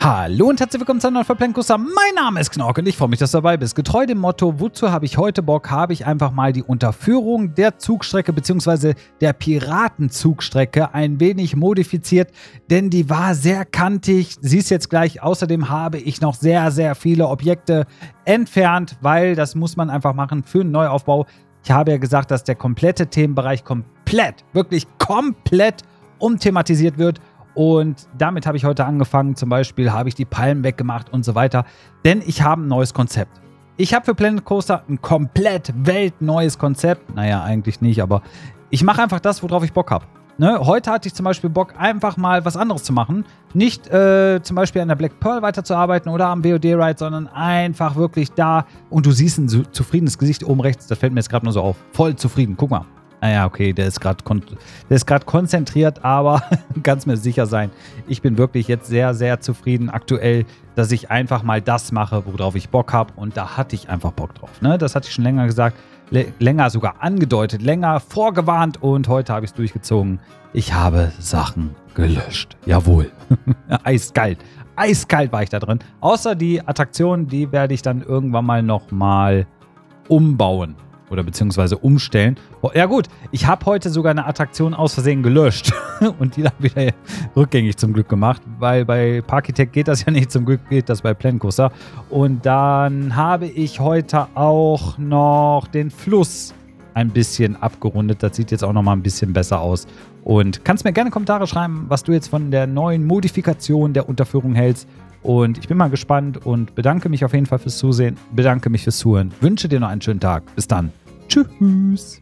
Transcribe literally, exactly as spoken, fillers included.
Hallo und herzlich willkommen zu einer neuen Folge Plänkcoaster. Mein Name ist Knork und ich freue mich, dass du dabei bist. Getreu dem Motto, wozu habe ich heute Bock, habe ich einfach mal die Unterführung der Zugstrecke bzw. der Piratenzugstrecke ein wenig modifiziert, denn die war sehr kantig. Siehst jetzt gleich, außerdem habe ich noch sehr, sehr viele Objekte entfernt, weil das muss man einfach machen für einen Neuaufbau. Ich habe ja gesagt, dass der komplette Themenbereich komplett, wirklich komplett umthematisiert wird. Und damit habe ich heute angefangen. Zum Beispiel habe ich die Palmen weggemacht und so weiter. Denn ich habe ein neues Konzept. Ich habe für Planet Coaster ein komplett weltneues Konzept. Naja, eigentlich nicht, aber ich mache einfach das, worauf ich Bock habe. Ne? Heute hatte ich zum Beispiel Bock, einfach mal was anderes zu machen. Nicht äh, zum Beispiel an der Black Pearl weiterzuarbeiten oder am B O D-Ride, sondern einfach wirklich da. Und du siehst ein zufriedenes Gesicht oben rechts. Das fällt mir jetzt gerade nur so auf. Voll zufrieden. Guck mal. Naja, okay, der ist gerade kon konzentriert, aber kannst mir sicher sein, ich bin wirklich jetzt sehr, sehr zufrieden aktuell, dass ich einfach mal das mache, worauf ich Bock habe. Und da hatte ich einfach Bock drauf. Ne? Das hatte ich schon länger gesagt, länger sogar angedeutet, länger vorgewarnt und heute habe ich es durchgezogen. Ich habe Sachen gelöscht. Jawohl. Eiskalt. Eiskalt war ich da drin. Außer die Attraktion, die werde ich dann irgendwann mal nochmal umbauen. Oder beziehungsweise umstellen. Oh, ja gut, ich habe heute sogar eine Attraktion aus Versehen gelöscht. Und die dann wieder rückgängig zum Glück gemacht. Weil bei Parkitect geht das ja nicht. Zum Glück geht das bei Planet Coaster. Und dann habe ich heute auch noch den Fluss ein bisschen abgerundet. Das sieht jetzt auch noch mal ein bisschen besser aus. Und kannst mir gerne Kommentare schreiben, was du jetzt von der neuen Modifikation der Unterführung hältst. Und ich bin mal gespannt und bedanke mich auf jeden Fall fürs Zusehen. Bedanke mich fürs Zuhören. Wünsche dir noch einen schönen Tag. Bis dann. Tschüss.